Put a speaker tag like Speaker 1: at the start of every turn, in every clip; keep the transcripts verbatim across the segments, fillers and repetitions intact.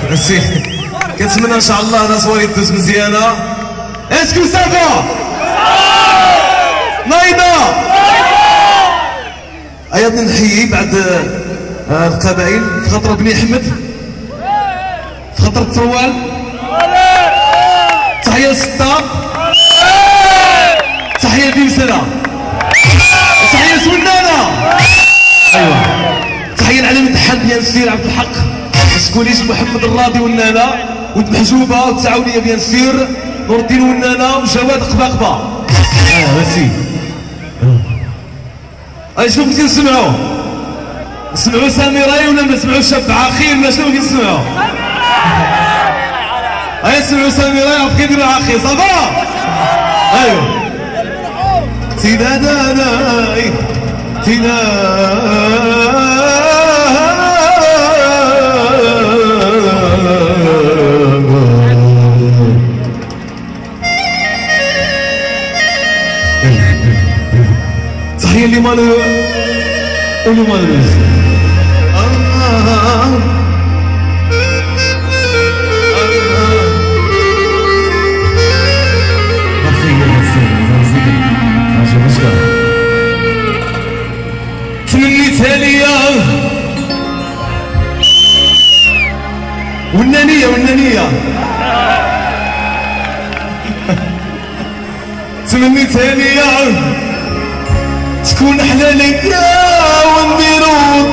Speaker 1: ميرسي. كنتمنى ان شاء الله هذا صوالي تدوز مزيانه. اسكو سافا نايضه ايضا نحيي بعد القبائل في خاطر بني احمد في خاطر التروال. تحيه للسطار، تحيه لبيمسله، تحيه لسولنانه، ايوا تحيه لعلم الدحان بيان سير عبد الحق سكوليش محمد الراضي والنانا ود محجوبه والتعاونيه بيان سير نور الدين والنانا وجواد قباقبه. اه ميرسي. اي شنو بغيتي نسمعوا؟ نسمعوا ساميراي ولا نسمعوا شاب عاخي ولا شنو بغيتي نسمعوا؟ اي نسمعوا ساميراي راه كيديروا عاخي صافا؟ ايوا تيدا دا دا تيدا تحية اللي مالو واللي مالو تمنيتها ليا والنانية والنانية تمنيتها ليا تكون حلالك ونديرو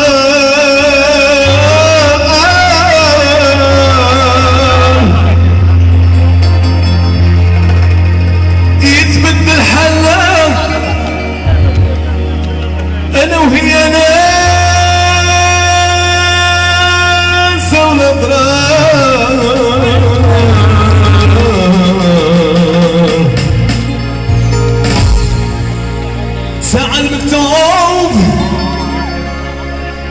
Speaker 1: يتبدل حالنا انا وهي ناس ونضرب ساعة المكتوب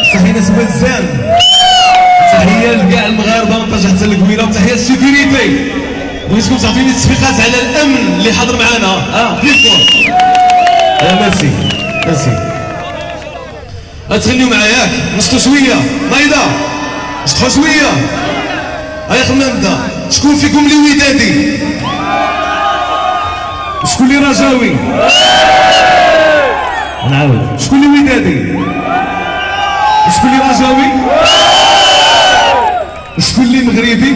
Speaker 1: تحية ناس بزاف، تحية لكاع المغاربة مابقاش حتى الكويرة، وتحية للسيكوريتي. بغيتكم تعطيوني التصفيقات على الأمن اللي حاضر معانا. اه بليزكم. اه ميرسي ميرسي. غتغنيو معايا ياك؟ نشطو شوية، نايضة نشطحو شوية. هيا خلينا نبدا. شكون فيكم اللي ودادي؟ شكون اللي رجاوي؟ نعاود. شكون اللي ودادي؟ شكون اللي رجاوي؟ شكون اللي مغربي؟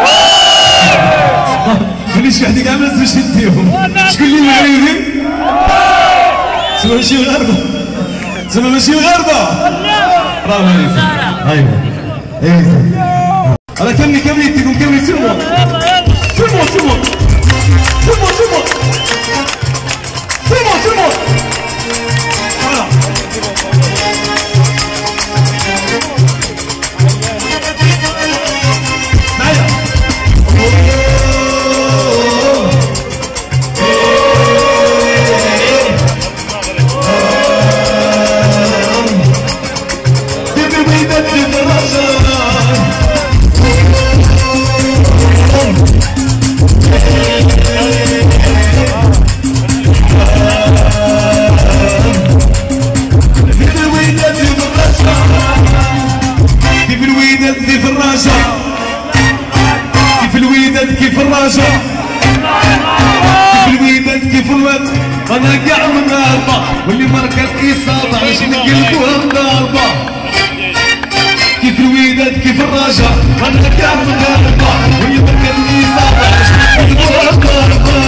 Speaker 1: خلي شي وحدي كاع ما نزلوش يديهم. شكون اللي مغربي؟ تما ماشي مغاربة، تما ماشي مغاربة. برافو عليك. ايوا ايوا راه كملي كملي يديكم كملي سيرمون سيرمون سيرمون سيرمون سيرمون سيرمون سيرمون. فوالا معايا. كيف الوداد كيف الرجا، كيف الوداد كيف الواد. انا كاع من هربا واللي مركا الاصابه علاش نقلبوها مضاربه. كيف الوداد كيف الرجا، انا كاع من هربا واللي مركا الاصابه علاش نقلبوها مضاربه.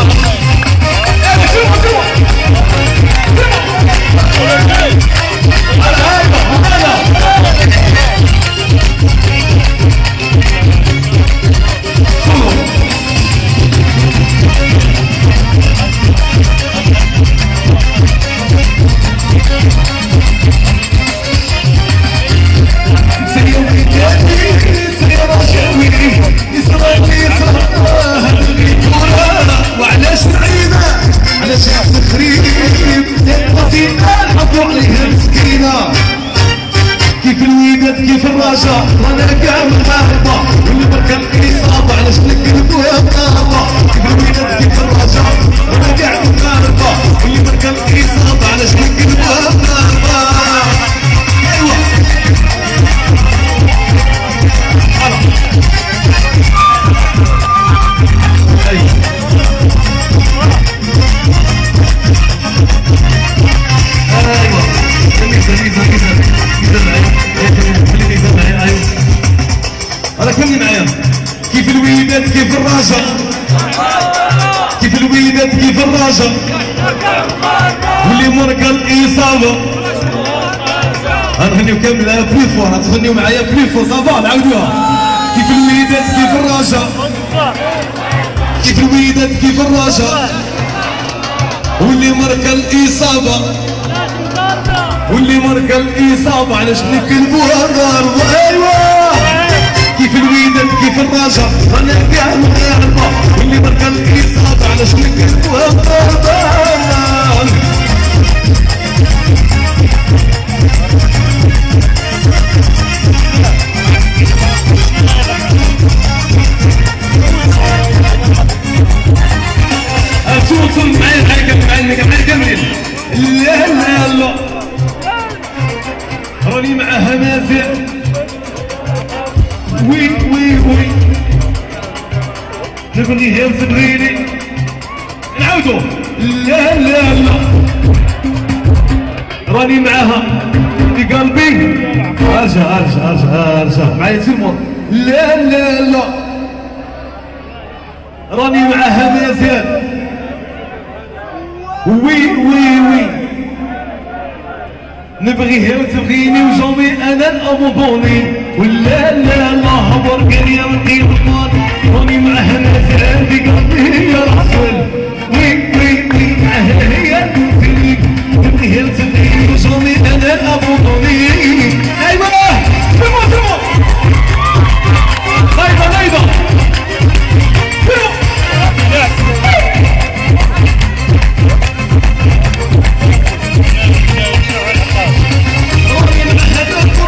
Speaker 1: وعلاش سعيدة علاش تخريب بسيطة نحطو عليها مسكينة. كيف الوداد كيف الرجا، رانا كاع مغاربة واللي مركا الإصابة علاش نقلبوها مضاربة. كيف الوداد كيف الرجا، رانا كاع مغاربة واللي مركا الإصابة علاش نقلبوها مضاربة. أيوا كملي معايا. كيف الوداد كيف الرجا، كيف الوداد كيف الرجا واللي مركا الإصابة. غنغنيو كامل بلي فور، غتغنيو معايا بلي فور صافا نعاودوها. كيف الوداد كيف الرجا، كيف الوداد كيف الرجا واللي مركا الإصابة، واللي مركا الإصابة علاش نقلبوها ضربة. أيوا كيف الوداد كيف الرجا، رانا كاع مغاربة واللي مركا الإصابة علاش نقلبوها ضربة. توصل معايا الحاجة معايا معايا كاملين. لا لا لا راني معاها مازال. وي وي وي نبغيها تبغيني نعاودو. لا لا لا راني معاها في قلبي. ارجع ارجع ارجع ارجع معايا سيرمون. لا لا لا راني معاها مازال. وي وي وي نبغيها وتبغيني وجامي انا الابوني. ولا لا لا هبر قريه ونقيم الماضي راني معاها مازال في قلبي يا رسول. وي وي وي معاها هي تنسيني نبغيها وتبغيني وجامي انا الابوني. ايوا سمو سمو نايضه نايضه راني معاها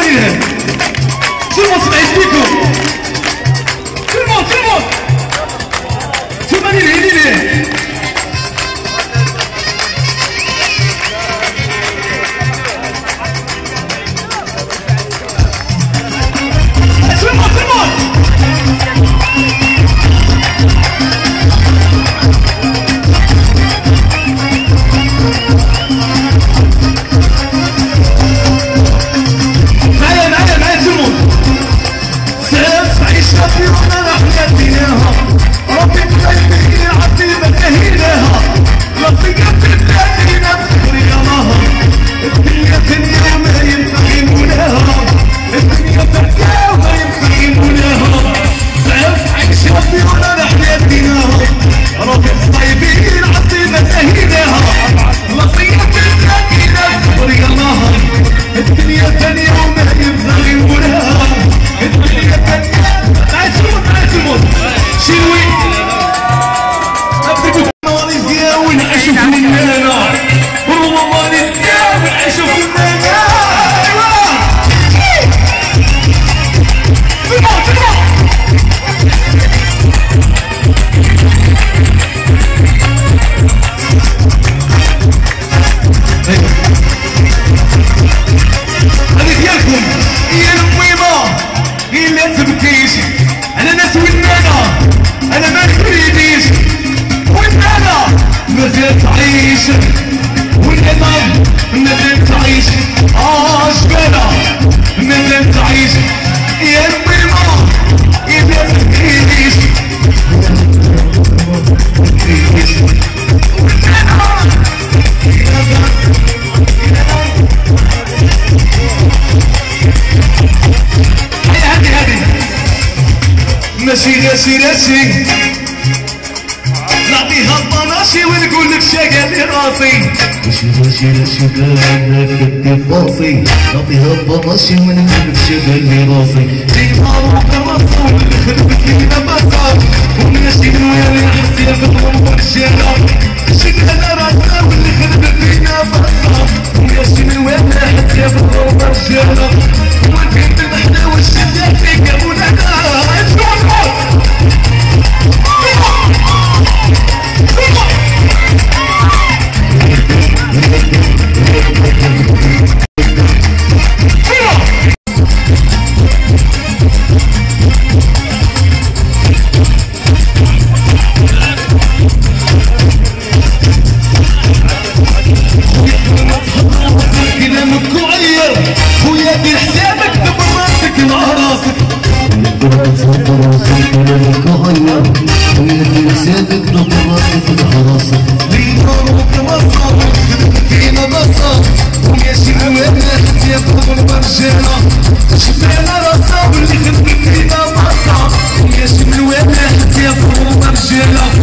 Speaker 1: ليه سلمون سمعت فيكم سلمون سلمون شوف هاني ليه ليه سلمون سلمون معايا معايا معايا سلمون سعف عيشنا في روحنا نحن ديناها ربي بخير العصيبة سهيناها لصيقة في بلادنا بخير يلاها الدنيا دنيا وما ينفع يموناها الدنيا دنيا وما ينفع يموناها سعف عيشنا في روحنا نحن ديناها ربي الصيبين العصيبة سهيناها لصيقة في بلادنا بخير يلاها الدنيا دنيا وما ينفع يموناها الدنيا دنيا تعال سلمون تعال سلمون شنوي أبدك ماليزيا ونعيشوا في المانا والله ماليزيا ونعيشوا في المانا أيوة سلمون سلمون هذه ديالكم هي المهمة هي اللي تبكيش انا ناس والنانا انا ما نريديش والنانا مازال تعيش والنانا مازال تعيش اه جبالة مازال تعيش يا المهمة هي اللي تبكيش هادي هادي ماشي راسي راسي نعطيها الطناشي ونقول لك شاقالي راسي
Speaker 2: ماشي ماشي راسي كانك كدي باصي نعطيها الطناشي ونقول لك شاقالي راسي
Speaker 1: ديما روح الرسول اللي خدمت لينا مسار وماشي من وين نحسيها في الغربة الشارع شد انا راسها واللي خدمت لينا مسار وماشي من وين نحسيها في الغربة الشارع والفين بالمحنة والشدة فيك يا مولانا
Speaker 3: شبينا راسها واللي خدمت فينا مصا وياش من وين حتى يا فوق الرجاله